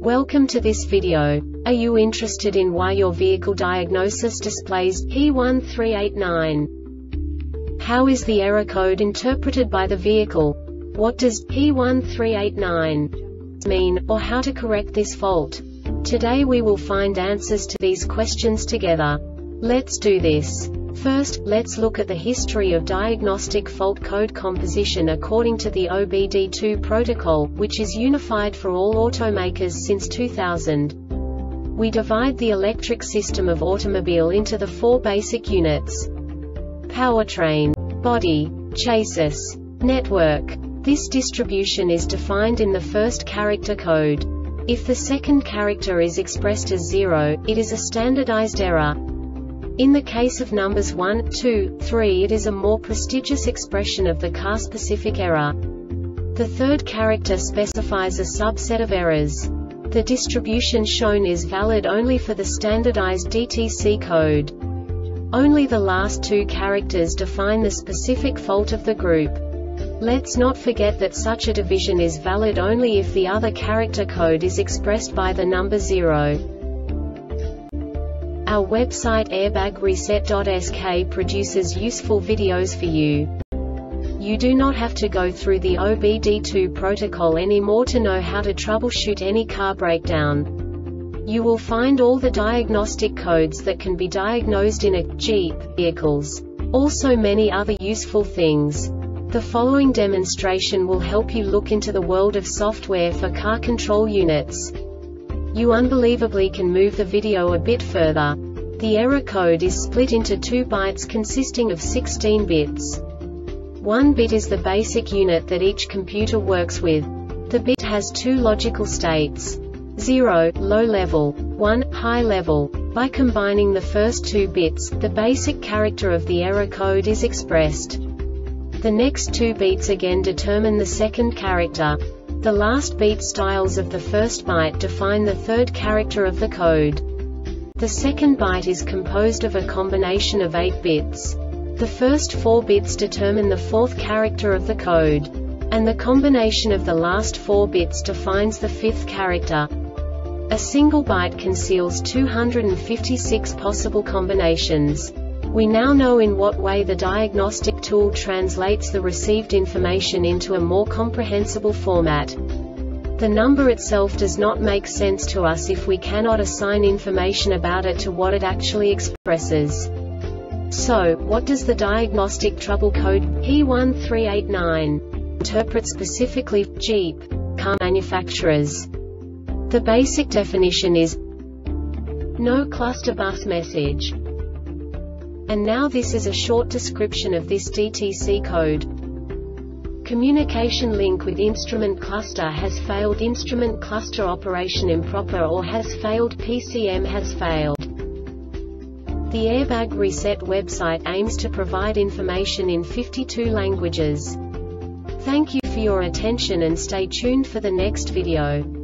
Welcome to this video. Are you interested in why your vehicle diagnosis displays P1389? How is the error code interpreted by the vehicle? What does P1389 mean, or how to correct this fault? Today we will find answers to these questions together. Let's do this. First, let's look at the history of diagnostic fault code composition according to the OBD2 protocol, which is unified for all automakers since 2000. We divide the electric system of automobile into the four basic units: powertrain, body, chassis, network. This distribution is defined in the first character code. If the second character is expressed as 0, it is a standardized error. In the case of numbers 1, 2, 3, it is a more prestigious expression of the car-specific error. The third character specifies a subset of errors. The distribution shown is valid only for the standardized DTC code. Only the last two characters define the specific fault of the group. Let's not forget that such a division is valid only if the other character code is expressed by the number 0. Our website airbagreset.sk produces useful videos for you. You do not have to go through the OBD2 protocol anymore to know how to troubleshoot any car breakdown. You will find all the diagnostic codes that can be diagnosed in a Jeep vehicles. Also many other useful things. The following demonstration will help you look into the world of software for car control units. You unbelievably can move the video a bit further. The error code is split into 2 bytes consisting of 16 bits. 1 bit is the basic unit that each computer works with. The bit has 2 logical states: 0, low level, 1, high level. By combining the first 2 bits, the basic character of the error code is expressed. The next 2 beats again determine the second character. The last beat styles of the first byte define the third character of the code. The second byte is composed of a combination of 8 bits. The first 4 bits determine the fourth character of the code. And the combination of the last 4 bits defines the fifth character. A single byte conceals 256 possible combinations. We now know in what way the diagnostic tool translates the received information into a more comprehensible format. The number itself does not make sense to us if we cannot assign information about it to what it actually expresses. So, what does the diagnostic trouble code P1389 interpret specifically for Jeep car manufacturers? The basic definition is no cluster bus message. And now this is a short description of this DTC code. Communication link with instrument cluster has failed. Instrument cluster operation improper or has failed. PCM has failed. The Airbag Reset website aims to provide information in 52 languages. Thank you for your attention and stay tuned for the next video.